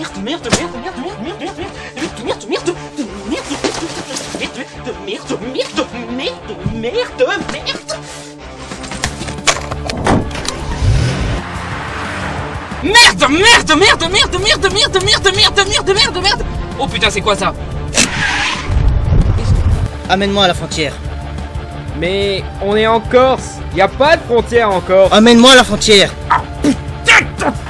Merde. Oh putain, c'est quoi ça? Amène-moi à la frontière. Mais on est en Corse, y a pas de frontière en Corse. Amène-moi à la frontière. Ah putain!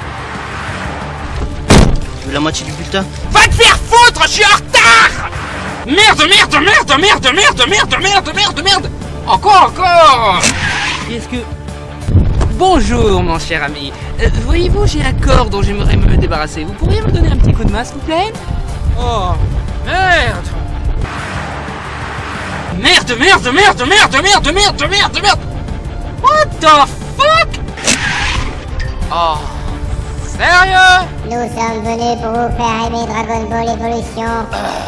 Tu veux la moitié du bulletin? Va te faire foutre, je suis en retard! Merde! Encore! Qu'est-ce que... Bonjour, mon cher ami. Voyez-vous, j'ai un corps dont j'aimerais me débarrasser. Vous pourriez me donner un petit coup de main, s'il vous plaît? Oh, merde! What the fuck? Oh, sérieux? Nous sommes venus pour vous faire aimer Dragon Ball Evolution.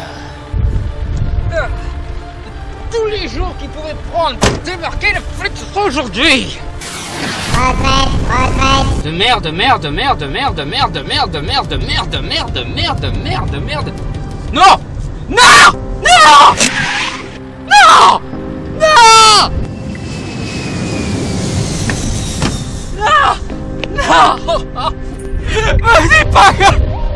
Tous les jours qu'ils pouvaient prendre pour débarquer le flic ce sera aujourd'hui. Retraite. De merde. Non! Vas-y, pas que...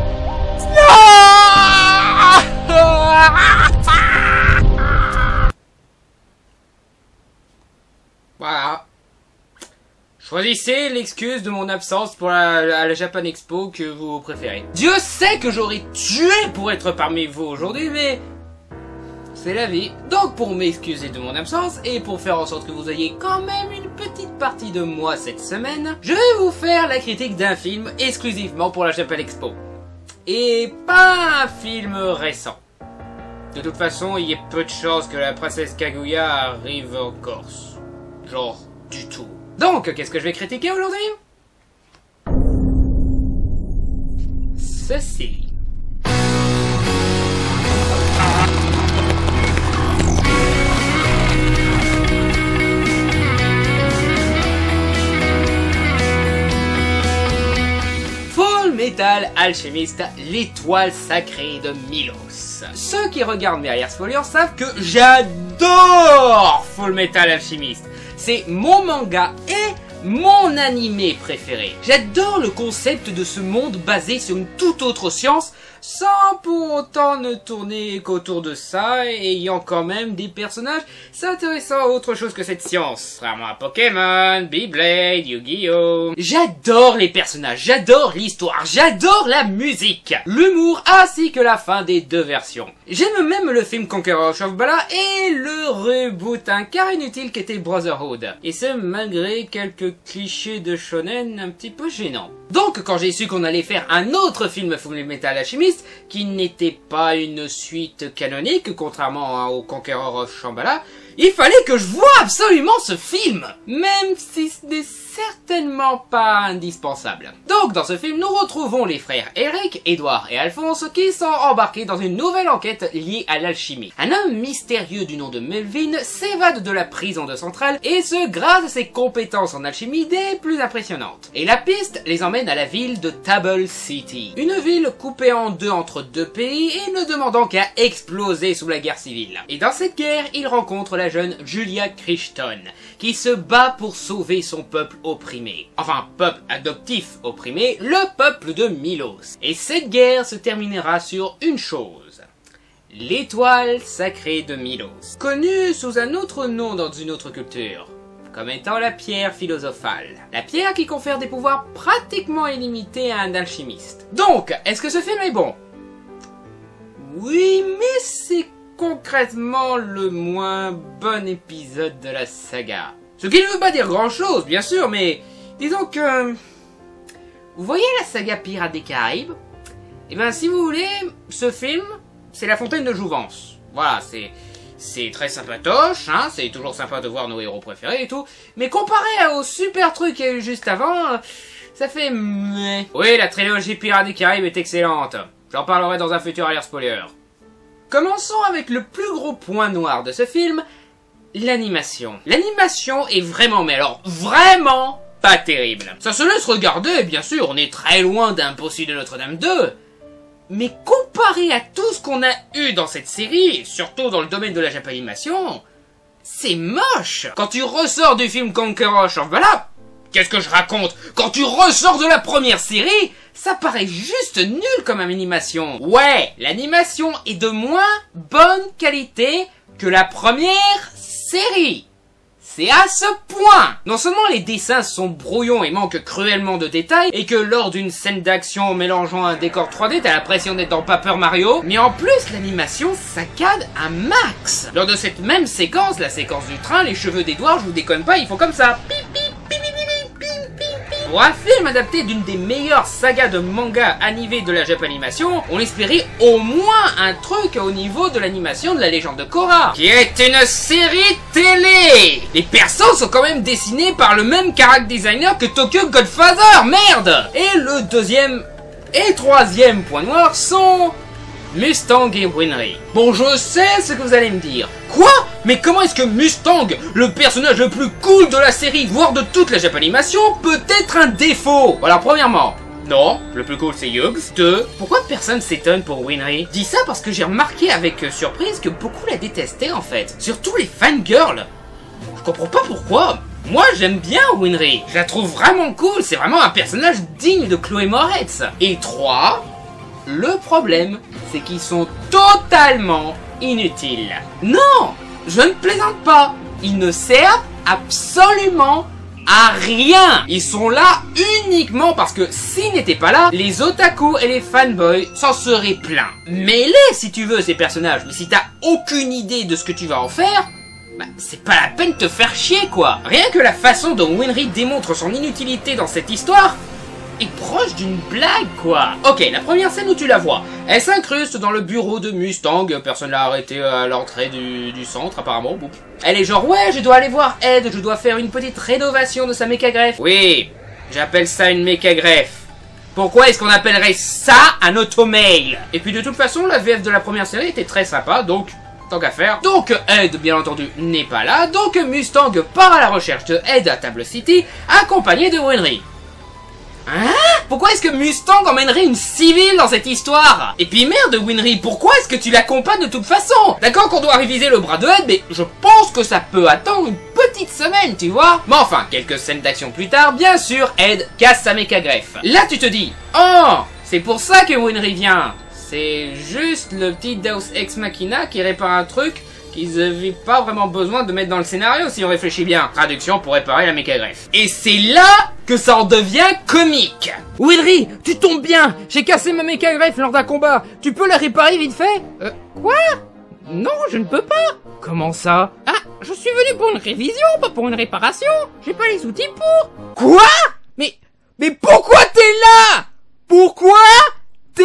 Voilà. Choisissez l'excuse de mon absence pour la Japan Expo que vous préférez. Dieu sait que j'aurais tué pour être parmi vous aujourd'hui, mais... c'est la vie. Donc pour m'excuser de mon absence et pour faire en sorte que vous ayez quand même une petite partie de moi cette semaine, je vais vous faire la critique d'un film exclusivement pour la Japan Expo. Et pas un film récent. De toute façon, il y a peu de chances que la princesse Kaguya arrive en Corse. Genre, du tout. Donc, qu'est-ce que je vais critiquer aujourd'hui? Ceci. Fullmetal Alchemist, l'étoile sacrée de Milos. Ceux qui regardent mes arrière-spoilers savent que j'adore Fullmetal Alchemist. C'est mon manga et mon animé préféré. J'adore le concept de ce monde basé sur une toute autre science, sans pour autant ne tourner qu'autour de ça, et ayant quand même des personnages s'intéressant à autre chose que cette science. Vraiment à Pokémon, Beyblade, Yu-Gi-Oh! J'adore les personnages, j'adore l'histoire, j'adore la musique, l'humour ainsi que la fin des deux versions. J'aime même le film Conqueror of Shambhala et le reboot un quart inutile qu'était Brotherhood. Et ce malgré quelques clichés de shonen un petit peu gênants. Donc quand j'ai su qu'on allait faire un autre film Fullmetal Alchemist, qui n'était pas une suite canonique, contrairement au Conqueror of Shambhala, il fallait que je voie absolument ce film, même si ce n'est certainement pas indispensable. Donc dans ce film, nous retrouvons les frères Eric, Edward et Alphonse qui sont embarqués dans une nouvelle enquête liée à l'alchimie. Un homme mystérieux du nom de Melvin s'évade de la prison de Central et ce grâce à ses compétences en alchimie des plus impressionnantes. Et la piste les emmène à la ville de Table City, une ville coupée en deux entre deux pays et ne demandant qu'à exploser sous la guerre civile. Et dans cette guerre, il rencontre la jeune Julia Crichton, qui se bat pour sauver son peuple opprimé. Enfin, peuple adoptif opprimé, le peuple de Milos. Et cette guerre se terminera sur une chose. L'étoile sacrée de Milos. Connue sous un autre nom dans une autre culture. Comme étant la pierre philosophale. La pierre qui confère des pouvoirs pratiquement illimités à un alchimiste. Donc, est-ce que ce film est bon? Oui, mais c'est concrètement le moins bon épisode de la saga. Ce qui ne veut pas dire grand-chose, bien sûr, mais disons que... Vous voyez la saga Pirates des Caraïbes? Eh ben, si vous voulez, ce film, c'est La Fontaine de Jouvence. Voilà, c'est très sympatoche, hein, c'est toujours sympa de voir nos héros préférés et tout, mais comparé au super truc qu'il y a eu juste avant, ça fait meh. Oui, la trilogie Pirates des Caraïbes est excellente. J'en parlerai dans un futur alert spoiler. Commençons avec le plus gros point noir de ce film, l'animation. L'animation est vraiment, mais alors vraiment pas terrible. Ça se laisse regarder, bien sûr, on est très loin d'Impossible de Notre-Dame 2, Mais comparé à tout ce qu'on a eu dans cette série, surtout dans le domaine de la Japanimation, c'est moche. Quand tu ressors du film Conqueror of Valhalla, qu'est-ce que je raconte? Quand tu ressors de la première série, ça paraît juste nul comme animation. Ouais, l'animation est de moins bonne qualité que la première série. C'est à ce point. Non seulement les dessins sont brouillons et manquent cruellement de détails, et que lors d'une scène d'action mélangeant un décor 3D, t'as l'impression d'être dans Paper Mario, mais en plus l'animation saccade un max. Lors de cette même séquence, la séquence du train, les cheveux d'Edward, je vous déconne pas, ils font comme ça. Pip, pip, pip, pip, pip, pip, pip. Pour un film adapté d'une des meilleures sagas de manga animés de la Japanimation, on espérait au moins un truc au niveau de l'animation de la légende de Korra, qui est une série télé. Les persos sont quand même dessinés par le même character designer que Tokyo Godfather, merde. Et le deuxième et troisième point noir sont Mustang et Winry. Bon, je sais ce que vous allez me dire. Quoi? Mais comment est-ce que Mustang, le personnage le plus cool de la série, voire de toute la Japanimation, peut être un défaut? Alors, premièrement, non, le plus cool c'est Hughes. 2. Pourquoi personne s'étonne pour Winry? Je dis ça parce que j'ai remarqué avec surprise que beaucoup la détestaient en fait. Surtout les fangirls. Je comprends pas pourquoi. Moi j'aime bien Winry. Je la trouve vraiment cool, c'est vraiment un personnage digne de Chloé Moretz. Et 3. Le problème, c'est qu'ils sont totalement inutiles. Non, je ne plaisante pas. Ils ne servent absolument à rien. Ils sont là uniquement parce que s'ils n'étaient pas là, les otaku et les fanboys s'en seraient pleins. Mets-les si tu veux ces personnages, mais si t'as aucune idée de ce que tu vas en faire, bah, c'est pas la peine de te faire chier quoi. Rien que la façon dont Winry démontre son inutilité dans cette histoire est proche d'une blague quoi. Ok, la première scène où tu la vois, elle s'incruste dans le bureau de Mustang, personne l'a arrêté à l'entrée du centre apparemment. Boum. Elle est genre ouais, je dois aller voir Ed, je dois faire une petite rénovation de sa méca-greffe. Oui, j'appelle ça une méca-greffe. Pourquoi est-ce qu'on appellerait ça un automail? Et puis de toute façon, la VF de la première série était très sympa, donc tant qu'à faire. Donc Ed, bien entendu, n'est pas là, donc Mustang part à la recherche de Ed à Table City, accompagné de Winry. Hein? Pourquoi est-ce que Mustang emmènerait une civile dans cette histoire? Et puis merde Winry, pourquoi est-ce que tu l'accompagnes de toute façon? D'accord qu'on doit réviser le bras de Ed, mais je pense que ça peut attendre une petite semaine, tu vois? Mais enfin, quelques scènes d'action plus tard, bien sûr, Ed casse sa méca-greffe. Là tu te dis, oh, c'est pour ça que Winry vient. C'est juste le petit Deus Ex Machina qui répare un truc qu'ils n'avaient pas vraiment besoin de mettre dans le scénario si on réfléchit bien. Traduction pour réparer la méca-greffe. Et c'est là que ça en devient comique. Winry, tu tombes bien. J'ai cassé ma méca-greffe lors d'un combat. Tu peux la réparer vite fait? Quoi? Non, je ne peux pas. Comment ça? Ah, je suis venu pour une révision, pas pour une réparation. J'ai pas les outils pour. Quoi? Mais pourquoi t'es là? Pourquoi t'es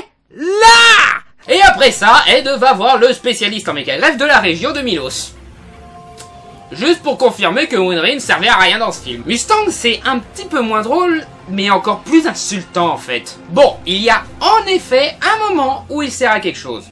là? Et après ça, Ed va voir le spécialiste en méca-greffe de la région de Milos. Juste pour confirmer que Winry ne servait à rien dans ce film. Mustang, c'est un petit peu moins drôle, mais encore plus insultant en fait. Bon, il y a en effet un moment où il sert à quelque chose.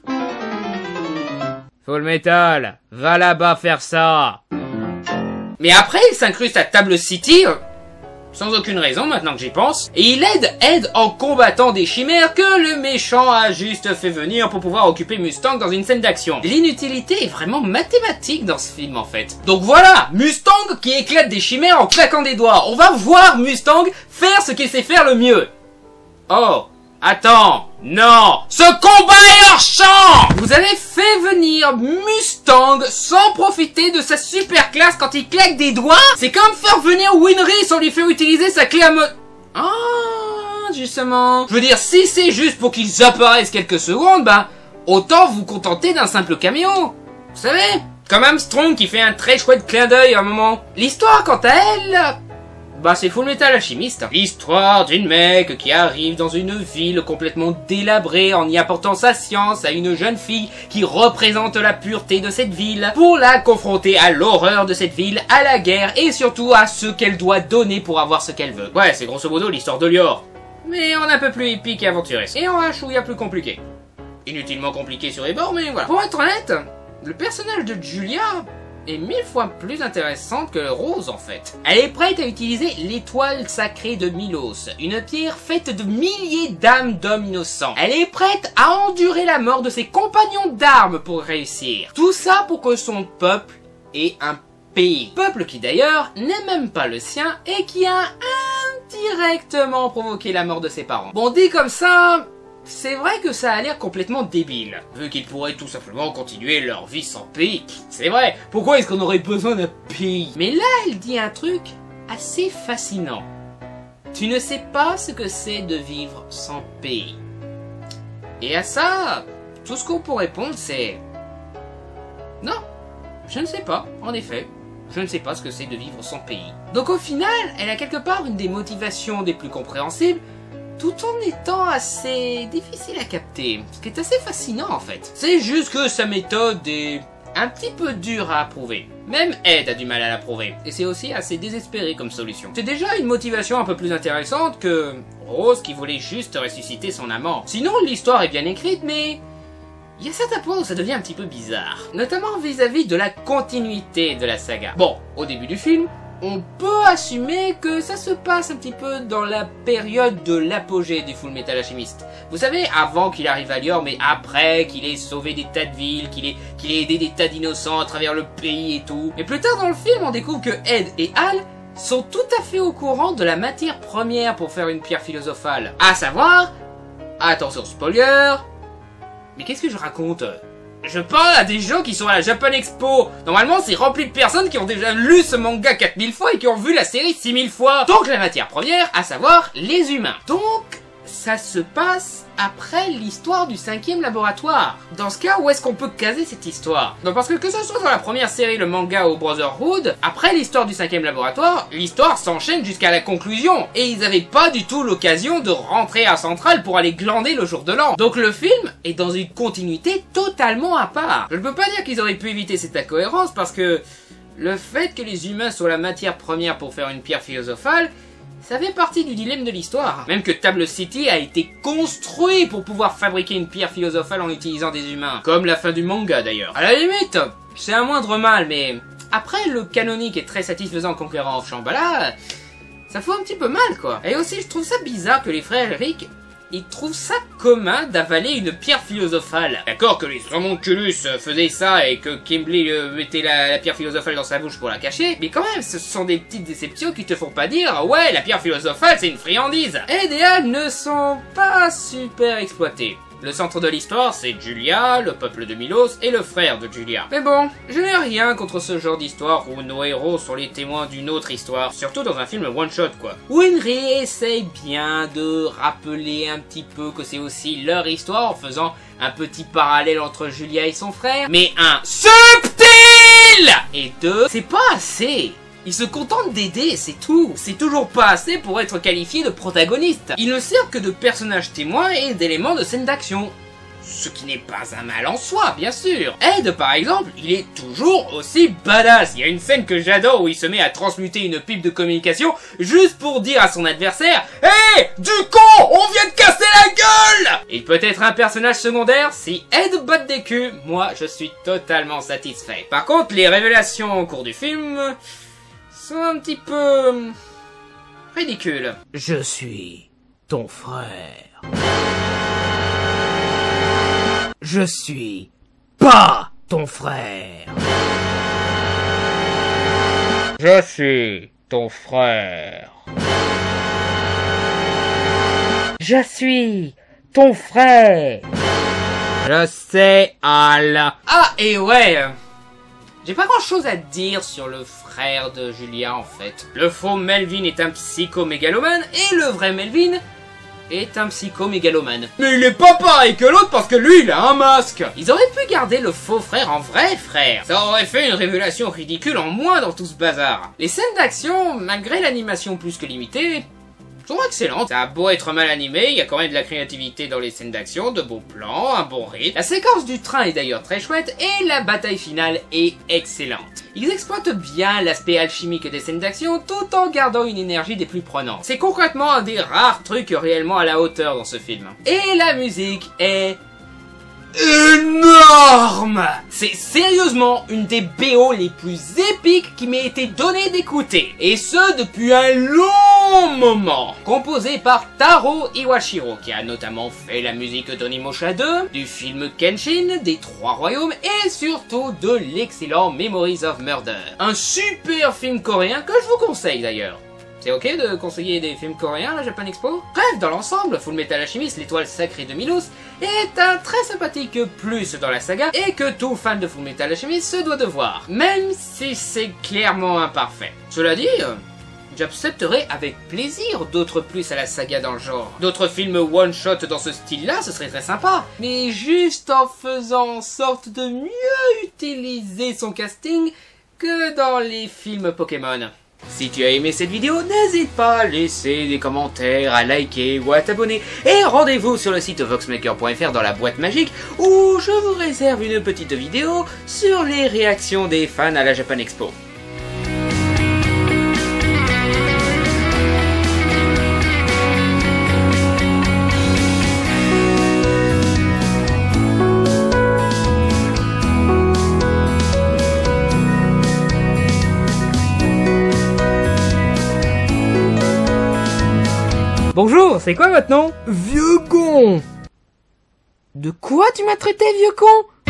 Full Metal, va là-bas faire ça. Mais après, il s'incruste à Table City, sans aucune raison maintenant que j'y pense, et il aide Ed en combattant des chimères que le méchant a juste fait venir pour pouvoir occuper Mustang dans une scène d'action. L'inutilité est vraiment mathématique dans ce film en fait. Donc voilà, Mustang qui éclate des chimères en claquant des doigts. On va voir Mustang faire ce qu'il sait faire le mieux. Oh, attends, non, ce combat est hors champ. Vous avez fait venir Mustang sans profiter de sa super classe quand il claque des doigts? C'est comme faire venir Winry sans lui faire utiliser sa clé à mode. Ah, justement. Je veux dire, si c'est juste pour qu'ils apparaissent quelques secondes, bah, autant vous contenter d'un simple caméo. Vous savez, comme Armstrong qui fait un très chouette clin d'œil à un moment. L'histoire, quant à elle, bah c'est Full Metal Alchemist. L'histoire d'une mec qui arrive dans une ville complètement délabrée en y apportant sa science à une jeune fille qui représente la pureté de cette ville pour la confronter à l'horreur de cette ville, à la guerre et surtout à ce qu'elle doit donner pour avoir ce qu'elle veut. Ouais, c'est grosso modo l'histoire de Lior. Mais en un peu plus épique et aventuresque. Et en un chouïa plus compliqué. Inutilement compliqué sur les bords, mais voilà. Pour être honnête, le personnage de Julia, est 1000 fois plus intéressante que Rose en fait. Elle est prête à utiliser l'étoile sacrée de Milos, une pierre faite de milliers d'âmes d'hommes innocents. Elle est prête à endurer la mort de ses compagnons d'armes pour réussir. Tout ça pour que son peuple ait un pays. Peuple qui d'ailleurs n'est même pas le sien et qui a indirectement provoqué la mort de ses parents. Bon, dit comme ça, c'est vrai que ça a l'air complètement débile, vu qu'ils pourraient tout simplement continuer leur vie sans pays. C'est vrai, pourquoi est-ce qu'on aurait besoin d'un pays? Mais là, elle dit un truc assez fascinant. Tu ne sais pas ce que c'est de vivre sans pays. Et à ça, tout ce qu'on pourrait répondre c'est... Non, je ne sais pas, en effet. Je ne sais pas ce que c'est de vivre sans pays. Donc au final, elle a quelque part une des motivations des plus compréhensibles, tout en étant assez difficile à capter, ce qui est assez fascinant en fait. C'est juste que sa méthode est un petit peu dure à approuver. Même Ed a du mal à l'approuver, et c'est aussi assez désespéré comme solution. C'est déjà une motivation un peu plus intéressante que Rose qui voulait juste ressusciter son amant. Sinon l'histoire est bien écrite, mais... il y a certains points où ça devient un petit peu bizarre, notamment vis-à-vis de la continuité de la saga. Bon, au début du film, on peut assumer que ça se passe un petit peu dans la période de l'apogée du Full Metal Alchemist. Vous savez, avant qu'il arrive à Lior, mais après qu'il ait sauvé des tas de villes, qu'il ait aidé des tas d'innocents à travers le pays et tout. Mais plus tard dans le film, on découvre que Ed et Al sont tout à fait au courant de la matière première pour faire une pierre philosophale. À savoir, attention spoiler, mais qu'est-ce que je raconte? Je parle à des gens qui sont à la Japan Expo. Normalement, c'est rempli de personnes qui ont déjà lu ce manga 4000 fois et qui ont vu la série 6000 fois. Donc la matière première, à savoir les humains. Donc, ça se passe après l'histoire du 5e laboratoire. Dans ce cas, où est-ce qu'on peut caser cette histoire? Non, parce que ce soit dans la première série, le manga ou Brotherhood, après l'histoire du 5e laboratoire, l'histoire s'enchaîne jusqu'à la conclusion. Et ils n'avaient pas du tout l'occasion de rentrer à Central pour aller glander le jour de l'an. Donc le film est dans une continuité totalement à part. Je ne peux pas dire qu'ils auraient pu éviter cette incohérence parce que le fait que les humains soient la matière première pour faire une pierre philosophale, ça fait partie du dilemme de l'histoire. Même que Table City a été construit pour pouvoir fabriquer une pierre philosophale en utilisant des humains. Comme la fin du manga d'ailleurs. À la limite, c'est un moindre mal, mais après le canonique est très satisfaisant conquérant of Shambhala, ça fout un petit peu mal quoi. Et aussi je trouve ça bizarre que les frères Rick, ils trouvent ça commun d'avaler une pierre philosophale. D'accord que les homunculus faisaient ça et que Kimberly mettait la pierre philosophale dans sa bouche pour la cacher, mais quand même, ce sont des petites déceptions qui te font pas dire « Ouais, la pierre philosophale, c'est une friandise !» Ed et Al ne sont pas super exploités. Le centre de l'histoire, c'est Julia, le peuple de Milos et le frère de Julia. Mais bon, je n'ai rien contre ce genre d'histoire où nos héros sont les témoins d'une autre histoire, surtout dans un film one-shot quoi. Où Henry essaye bien de rappeler un petit peu que c'est aussi leur histoire en faisant un petit parallèle entre Julia et son frère, mais un subtil! Et deux, c'est pas assez. Ils se contentent d'aider, c'est tout. C'est toujours pas assez pour être qualifié de protagoniste. Ils ne servent que de personnages témoins et d'éléments de scène d'action. Ce qui n'est pas un mal en soi, bien sûr. Ed, par exemple, il est toujours aussi badass. Il y a une scène que j'adore où il se met à transmuter une pipe de communication juste pour dire à son adversaire « Hé, du con, on vient de casser la gueule !» Il peut être un personnage secondaire, si Ed botte des culs, moi je suis totalement satisfait. Par contre, les révélations au cours du film sont un petit peu... ridicules. Je suis ton frère. Je suis pas ton frère. Je suis ton frère. Je suis ton frère. Je sais, Al. Ah, et ouais, j'ai pas grand chose à dire sur le frère de Julia en fait. Le faux Melvin est un psycho-mégalomane et le vrai Melvin est un psycho-mégalomane. Mais il est pas pareil que l'autre parce que lui il a un masque. Ils auraient pu garder le faux frère en vrai frère. Ça aurait fait une révélation ridicule en moins dans tout ce bazar. Les scènes d'action, malgré l'animation plus que limitée, sont excellentes. Ça a beau être mal animé, il y a quand même de la créativité dans les scènes d'action, de beaux plans, un bon rythme. La séquence du train est d'ailleurs très chouette et la bataille finale est excellente. Ils exploitent bien l'aspect alchimique des scènes d'action tout en gardant une énergie des plus prenantes. C'est concrètement un des rares trucs réellement à la hauteur dans ce film. Et la musique est énorme. C'est sérieusement une des BO les plus épiques qui m'ait été donnée d'écouter. Et ce, depuis un long moment. Composé par Taro Iwashiro, qui a notamment fait la musique d'Onimusha 2, du film Kenshin, des Trois Royaumes, et surtout de l'excellent Memories of Murder. Un super film coréen que je vous conseille d'ailleurs. C'est ok de conseiller des films coréens à la Japan Expo? Bref, dans l'ensemble, Fullmetal Alchemist, l'étoile sacrée de Milos, est un très sympathique plus dans la saga et que tout fan de Fullmetal Alchemist se doit de voir, même si c'est clairement imparfait. Cela dit, j'accepterai avec plaisir d'autres plus à la saga dans le genre. D'autres films one-shot dans ce style-là, ce serait très sympa. Mais juste en faisant en sorte de mieux utiliser son casting que dans les films Pokémon. Si tu as aimé cette vidéo, n'hésite pas à laisser des commentaires, à liker ou à t'abonner. Et rendez-vous sur le site voxmaker.fr dans la boîte magique où je vous réserve une petite vidéo sur les réactions des fans à la Japan Expo. Bonjour, c'est quoi votre nom? Vieux con. De quoi tu m'as traité, vieux con?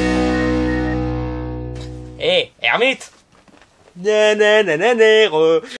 Hé, Hermite!